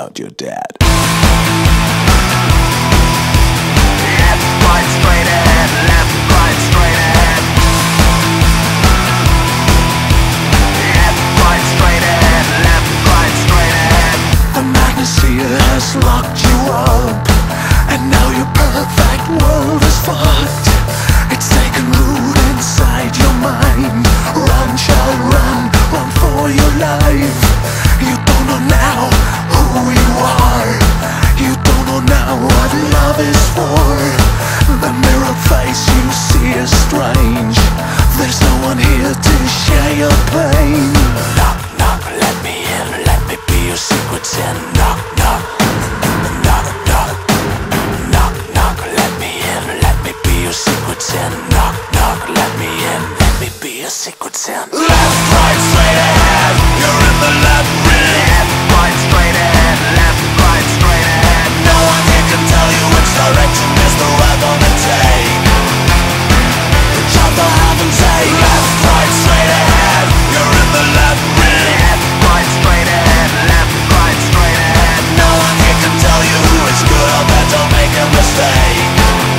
out, you're dead. Left, right, straight ahead. Left, right, straight ahead. Left, right, straight ahead. Left, right, straight ahead. The magnesia has locked you up, and now your perfect world is fucked. It's taken root inside your mind. Run, child, run, run for your life. You don't know now who you are. You don't know now what love is for. The mirror face you see is strange. There's no one here to share your pain. Knock, knock, let me in. Let me be your secret sin. Knock, knock, knock, knock, knock, knock, let me in. Let me be your secret sin. Knock, knock, let me in. Let me be your secret sin. Left, right, straight ahead. You're in the labyrinth. Left, right, straight ahead. Left, right, straight ahead. No one here can tell you which direction is the right one to take. Chop the half and take. Left, right, straight ahead. You're in the labyrinth. Left, right, straight ahead. Left, right, straight ahead. No one here can tell you who is good or bad, don't make a mistake.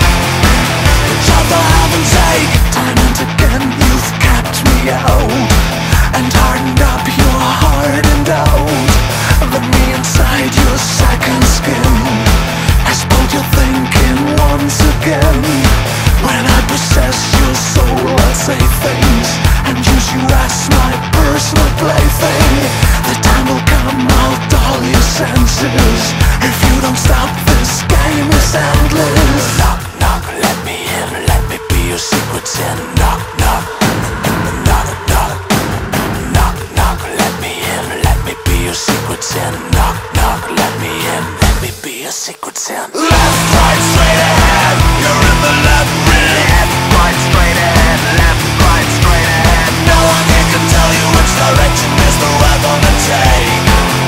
Chop the half and take. Time and again you've kept me out and hardened up your heart and out. The me inside your second skin has pulled your thinking once again. When I possess your soul, I'll say things and use you as my personal plaything. The time will come, I'll dull your senses. If you don't stop, this game is endless. Knock, knock, let me in. Let me be your secret sin. Knock, knock, knock, knock, knock, knock, let me in. Let me be your secret sin. Knock, knock, let me in. Let me be your secret sin. Left, right, straight ahead. You're in the labyrinth. Left, right, straight ahead. Left, right, straight ahead. No one here can tell you which direction is the right one to take.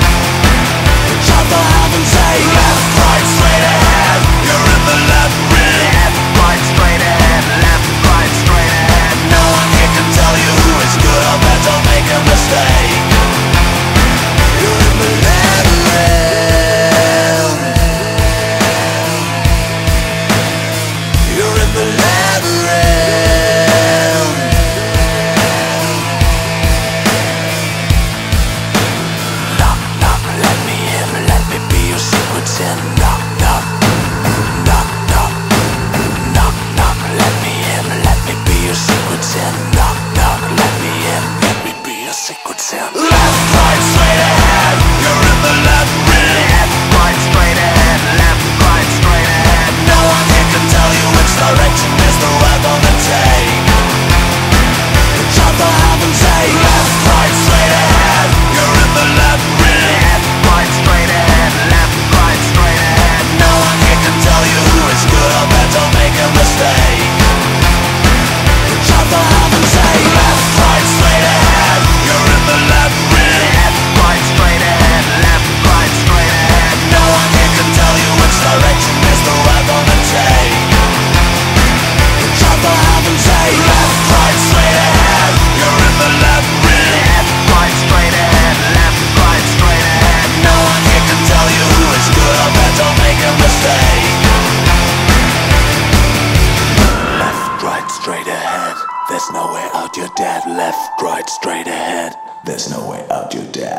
Chop the half and take. Left, right, straight ahead. You're in the labyrinth. Left, right, straight ahead. Left, right, straight ahead. No one here can tell you who is good or bad, don't make a mistake. You're in the labyrinth. You're in the labyrinth. Knock, knock, let me in. Let me be your secret sin. Knock, knock, knock, knock, knock, knock, let me in. Let me be your secret sin. Knock, knock, let me in. Let me be your secret sin. Left, right, straight ahead. You're in the labyrinth. Left, right, straight ahead. Left, right, straight ahead. No one here can tell you which direction is the right one to take. Chop the half and take. Left, right, straight ahead. You're in the labyrinth. Left, right, straight ahead. Left, right, straight ahead. No one here can tell you who is good or bad, don't make a mistake. Chop the half and take. Left, right, straight ahead. You're in the labyrinth. Left, right, straight ahead. Left, right, straight ahead. No one here can tell you which direction is the right one to take. Chop the half and take. Left, right, straight ahead. You're in the labyrinth. Left, right, straight ahead. Left, right, straight ahead. No one here can tell you who is good or bad, don't make a mistake. Left, right, straight ahead. There's no way out, you're dead. Left, right, straight ahead. There's no way out, you're dead.